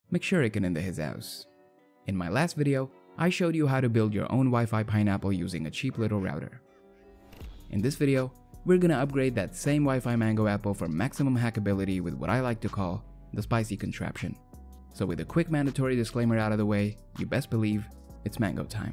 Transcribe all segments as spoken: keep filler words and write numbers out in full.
make sure it can in the his house. In my last video, I showed you how to build your own Wi-Fi pineapple using a cheap little router. In this video, we're gonna upgrade that same Wi-Fi Mangoapple for maximum hackability with what I like to call the spicy contraption. So with a quick mandatory disclaimer out of the way, you best believe it's mango time.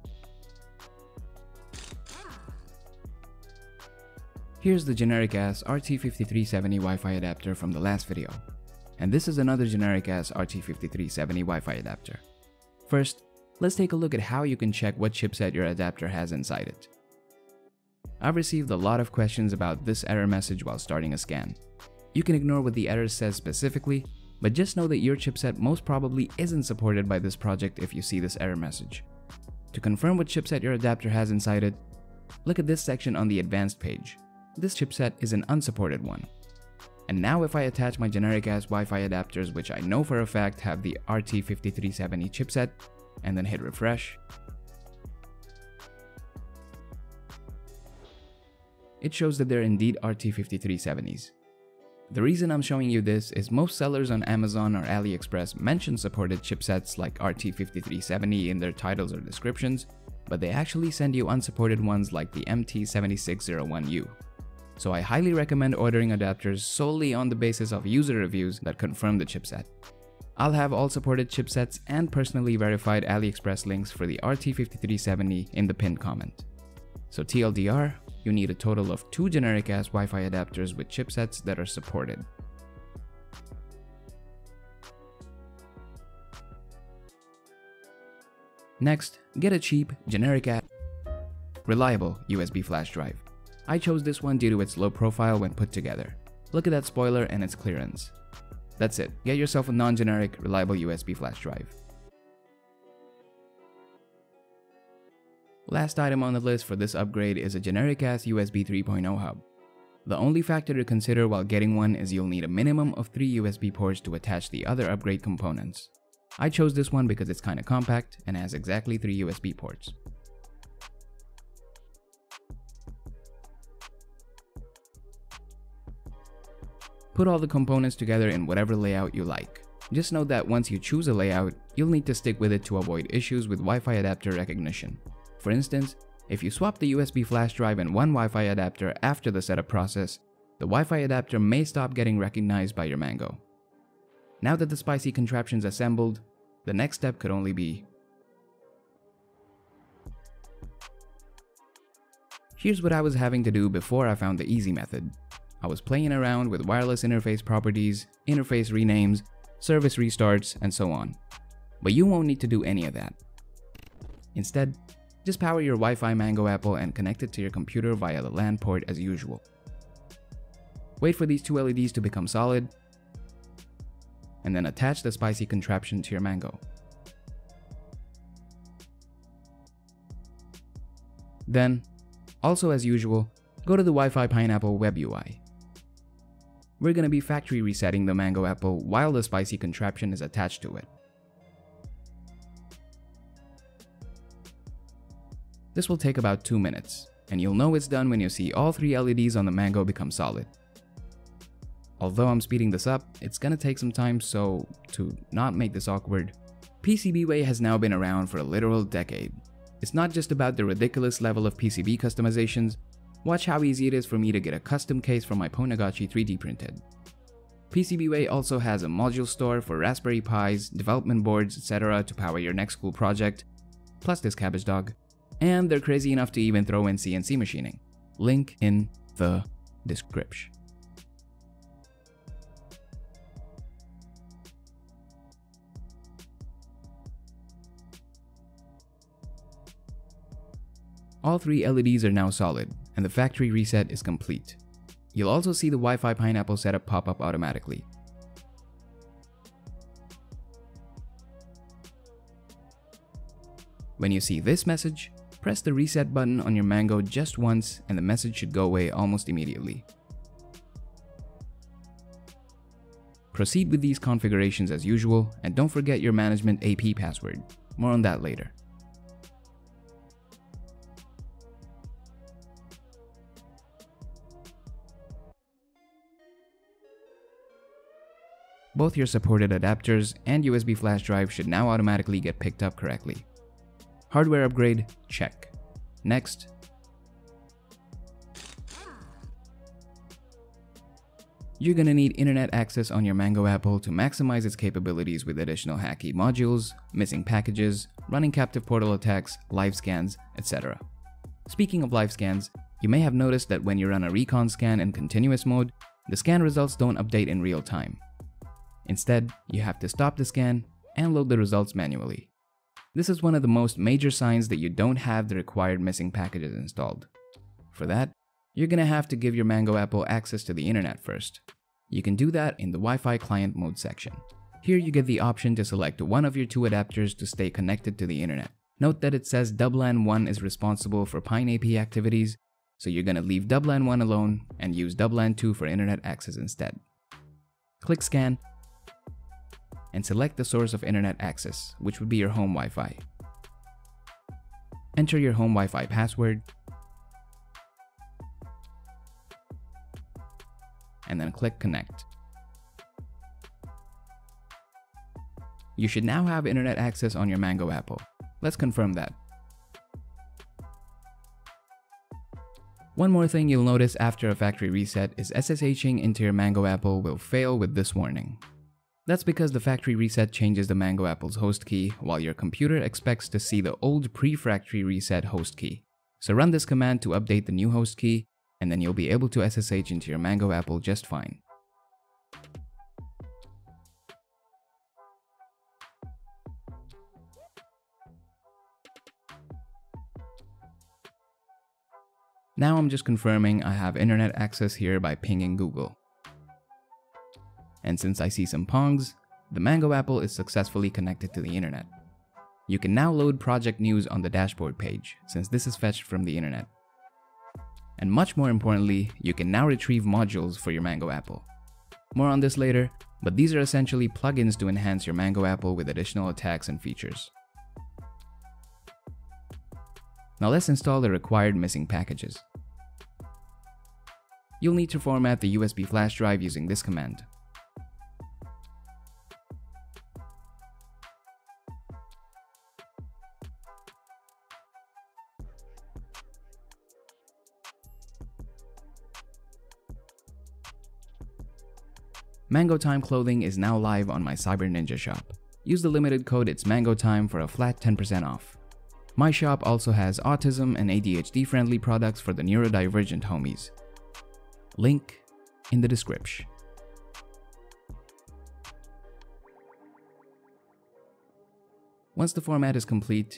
Here's the generic ass R T fifty-three seventy Wi-Fi adapter from the last video. And this is another generic ass R T fifty-three seventy Wi-Fi adapter. First, let's take a look at how you can check what chipset your adapter has inside it. I've received a lot of questions about this error message while starting a scan. You can ignore what the error says specifically, but just know that your chipset most probably isn't supported by this project if you see this error message. To confirm what chipset your adapter has inside it, look at this section on the advanced page. This chipset is an unsupported one. And now if I attach my generic ass Wi-Fi adapters, which I know for a fact have the R T fifty-three seventy chipset, and then hit refresh, it shows that they're indeed R T fifty-three seventies. The reason I'm showing you this is most sellers on Amazon or AliExpress mention supported chipsets like R T fifty-three seventy in their titles or descriptions, but they actually send you unsupported ones like the M T seven six zero one U. So I highly recommend ordering adapters solely on the basis of user reviews that confirm the chipset. I'll have all supported chipsets and personally verified AliExpress links for the R T fifty-three seventy in the pinned comment. So T L D R, you need a total of two generic ass Wi-Fi adapters with chipsets that are supported. Next, get a cheap, generic ass, reliable U S B flash drive. I chose this one due to its low profile when put together. Look at that spoiler and its clearance. That's it, get yourself a non-generic, reliable U S B flash drive. Last item on the list for this upgrade is a generic ass U S B three point oh hub. The only factor to consider while getting one is you'll need a minimum of three U S B ports to attach the other upgrade components. I chose this one because it's kinda compact and has exactly three U S B ports. Put all the components together in whatever layout you like. Just note that once you choose a layout, you'll need to stick with it to avoid issues with Wi-Fi adapter recognition. For instance, if you swap the U S B flash drive and one Wi-Fi adapter after the setup process, the Wi-Fi adapter may stop getting recognized by your Mango. Now that the spicy contraption's assembled, the next step could only be... Here's what I was having to do before I found the easy method. I was playing around with wireless interface properties, interface renames, service restarts, and so on. But you won't need to do any of that. Instead, just power your Wi-Fi Mangoapple and connect it to your computer via the LAN port as usual. Wait for these two L E Ds to become solid, and then attach the spicy contraption to your Mango. Then, also as usual, go to the Wi-Fi Pineapple web U I. We're gonna be factory resetting the Mangoapple while the spicy contraption is attached to it. This will take about two minutes, and you'll know it's done when you see all three L E Ds on the Mango become solid. Although I'm speeding this up, it's gonna take some time, so to not make this awkward, PCBWay has now been around for a literal decade. It's not just about the ridiculous level of P C B customizations. Watch how easy it is for me to get a custom case from my Ponagachi three D printed. PCBWay also has a module store for Raspberry Pis, development boards, et cetera to power your next cool project, plus this cabbage dog. And they're crazy enough to even throw in C N C machining. Link in the description. All three L E Ds are now solid, and the factory reset is complete. You'll also see the Wi-Fi Pineapple setup pop up automatically. When you see this message, press the reset button on your Mango just once and the message should go away almost immediately. Proceed with these configurations as usual, and don't forget your management A P password. More on that later. Both your supported adapters and U S B flash drive should now automatically get picked up correctly. Hardware upgrade, check. Next. You're gonna need internet access on your Mangoapple to maximize its capabilities with additional hacky modules, missing packages, running captive portal attacks, live scans, et cetera. Speaking of live scans, you may have noticed that when you run a recon scan in continuous mode, the scan results don't update in real time. Instead, you have to stop the scan and load the results manually. This is one of the most major signs that you don't have the required missing packages installed. For that, you're gonna have to give your Mangoapple access to the internet first. You can do that in the Wi-Fi client mode section. Here you get the option to select one of your two adapters to stay connected to the internet. Note that it says W L A N one is responsible for Pine A P activities, so you're gonna leave W L A N one alone and use W L A N two for internet access instead. Click Scan and select the source of internet access, which would be your home Wi-Fi. Enter your home Wi-Fi password and then click Connect. You should now have internet access on your Mangoapple. Let's confirm that. One more thing you'll notice after a factory reset is SSHing into your Mangoapple will fail with this warning. That's because the factory reset changes the Mangoapple's host key while your computer expects to see the old pre-factory reset host key. So run this command to update the new host key, and then you'll be able to S S H into your Mangoapple just fine. Now I'm just confirming I have internet access here by pinging Google. And since I see some pongs, the Mangoapple is successfully connected to the internet. You can now load project news on the dashboard page, since this is fetched from the internet. And much more importantly, you can now retrieve modules for your Mangoapple. More on this later, but these are essentially plugins to enhance your Mangoapple with additional attacks and features. Now let's install the required missing packages. You'll need to format the U S B flash drive using this command. Mango Time clothing is now live on my Cyber Ninja shop. Use the limited code It's Mango Time for a flat ten percent off. My shop also has autism and A D H D friendly products for the neurodivergent homies. Link in the description. Once the format is complete,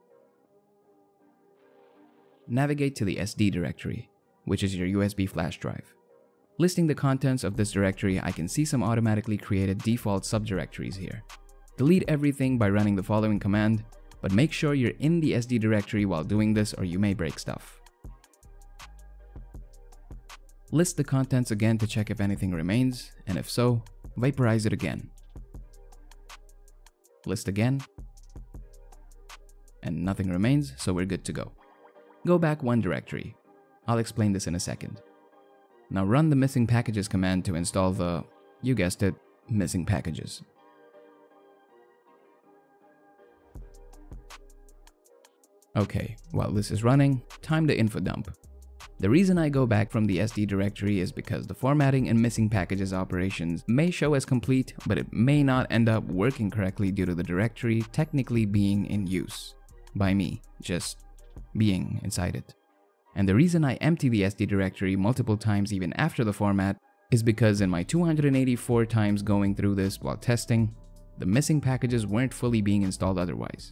navigate to the S D directory, which is your U S B flash drive. Listing the contents of this directory, I can see some automatically created default subdirectories here. Delete everything by running the following command, but make sure you're in the S D directory while doing this or you may break stuff. List the contents again to check if anything remains, and if so, vaporize it again. List again, and nothing remains, so we're good to go. Go back one directory. I'll explain this in a second. Now run the missing packages command to install the, you guessed it, missing packages. Okay, while this is running, time to info dump. The reason I go back from the S D directory is because the formatting and missing packages operations may show as complete, but it may not end up working correctly due to the directory technically being in use. By me, just being inside it. And the reason I empty the S D directory multiple times even after the format is because in my two hundred eighty-four times going through this while testing, the missing packages weren't fully being installed otherwise.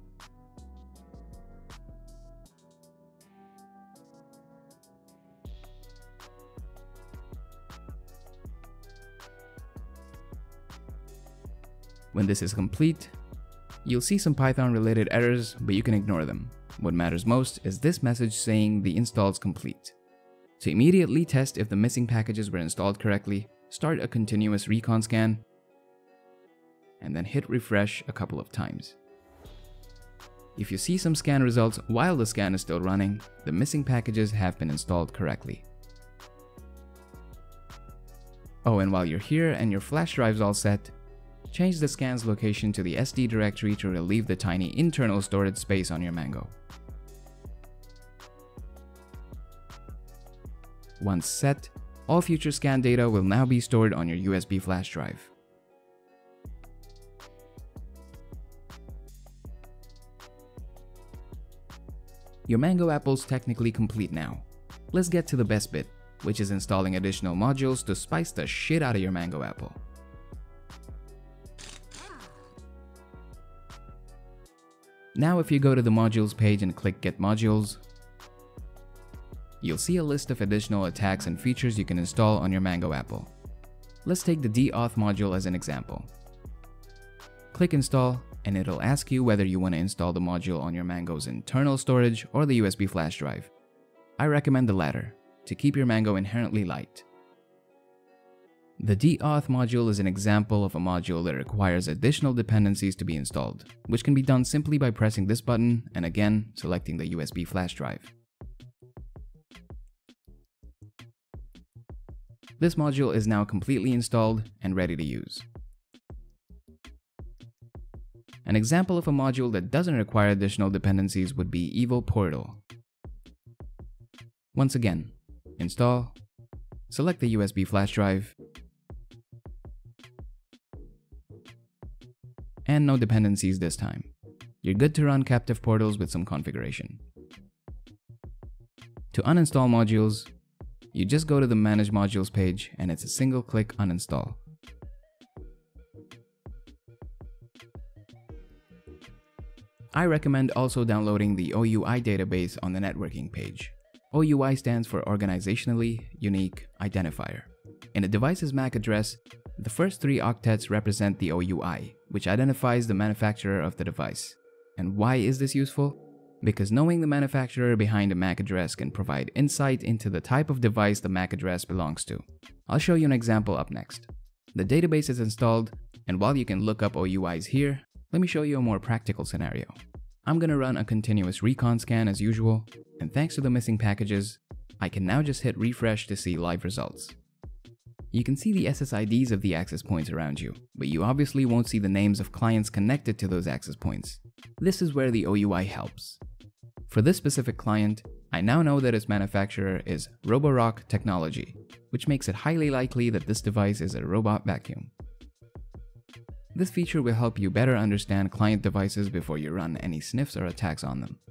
When this is complete, you'll see some Python related errors, but you can ignore them. What matters most is this message saying the install's complete. To immediately test if the missing packages were installed correctly, start a continuous recon scan, and then hit refresh a couple of times. If you see some scan results while the scan is still running, the missing packages have been installed correctly. Oh, and while you're here and your flash drive's all set, change the scan's location to the S D directory to relieve the tiny internal storage space on your Mango. Once set, all future scan data will now be stored on your U S B flash drive. Your Mangoapple's technically complete now. Let's get to the best bit, which is installing additional modules to spice the shit out of your Mangoapple. Now if you go to the modules page and click Get Modules, you'll see a list of additional attacks and features you can install on your Mangoapple. Let's take the deauth module as an example. Click Install, and it'll ask you whether you want to install the module on your Mango's internal storage or the U S B flash drive. I recommend the latter, to keep your Mango inherently light. The deauth module is an example of a module that requires additional dependencies to be installed, which can be done simply by pressing this button and again selecting the U S B flash drive. This module is now completely installed and ready to use. An example of a module that doesn't require additional dependencies would be Evo Portal. Once again, install, select the U S B flash drive, and no dependencies this time. You're good to run captive portals with some configuration. To uninstall modules, you just go to the Manage Modules page and it's a single click uninstall. I recommend also downloading the O U I database on the networking page. O U I stands for Organizationally Unique Identifier. In a device's M A C address, the first three octets represent the O U I, which identifies the manufacturer of the device. And why is this useful? Because knowing the manufacturer behind a M A C address can provide insight into the type of device the M A C address belongs to. I'll show you an example up next. The database is installed, and while you can look up O U Is here, let me show you a more practical scenario. I'm gonna run a continuous recon scan as usual, and thanks to the missing packages, I can now just hit refresh to see live results. You can see the S S I Ds of the access points around you, but you obviously won't see the names of clients connected to those access points. This is where the O U I helps. For this specific client, I now know that its manufacturer is Roborock Technology, which makes it highly likely that this device is a robot vacuum. This feature will help you better understand client devices before you run any sniffs or attacks on them.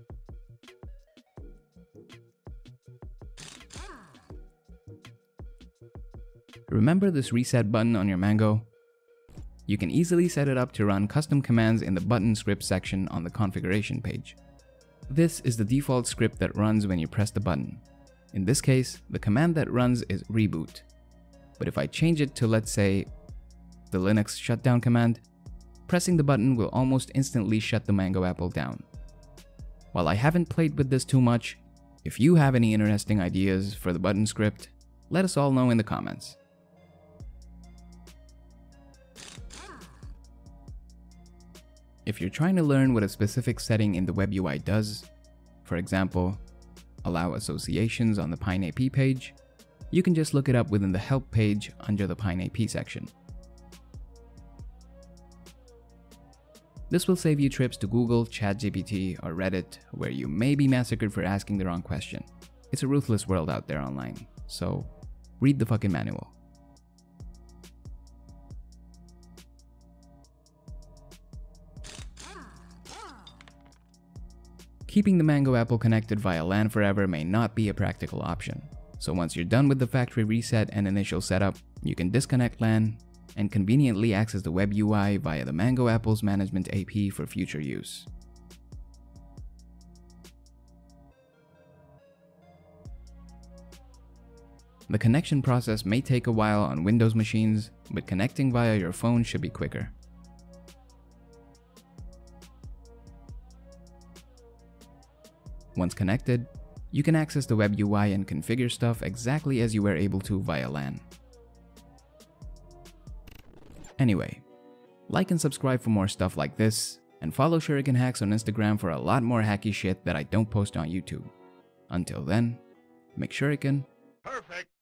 Remember this reset button on your Mango? You can easily set it up to run custom commands in the button script section on the configuration page. This is the default script that runs when you press the button. In this case, the command that runs is reboot. But if I change it to, let's say, the Linux shutdown command, pressing the button will almost instantly shut the Mangoapple down. While I haven't played with this too much, if you have any interesting ideas for the button script, let us all know in the comments. If you're trying to learn what a specific setting in the web U I does, for example, allow associations on the PineAP page, you can just look it up within the help page under the PineAP section. This will save you trips to Google, ChatGPT, or Reddit, where you may be massacred for asking the wrong question. It's a ruthless world out there online, so read the fucking manual. Keeping the Mangoapple connected via LAN forever may not be a practical option, so once you're done with the factory reset and initial setup, you can disconnect LAN and conveniently access the web U I via the Mangoapple's management A P for future use. The connection process may take a while on Windows machines, but connecting via your phone should be quicker. Once connected, you can access the web U I and configure stuff exactly as you were able to via LAN. Anyway, like and subscribe for more stuff like this, and follow Shuriken Hacks on Instagram for a lot more hacky shit that I don't post on YouTube. Until then, make Shuriken. Perfect.